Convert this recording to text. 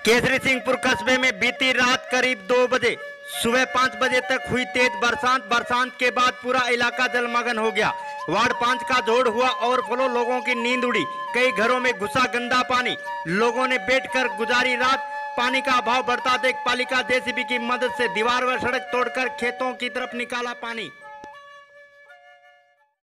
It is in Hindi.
केसरी सिंहपुर कस्बे में बीती रात करीब 2 बजे सुबह 5 बजे तक हुई तेज बरसात के बाद पूरा इलाका जलमग्न हो गया। वार्ड 5 का जोड़ हुआ और फ्लो, लोगों की नींद उड़ी। कई घरों में घुसा गंदा पानी, लोगों ने बैठकर गुजारी रात। पानी का अभाव बढ़ता देख पालिका जेसीबी की मदद से दीवार व सड़क तोड़कर खेतों की तरफ निकाला पानी।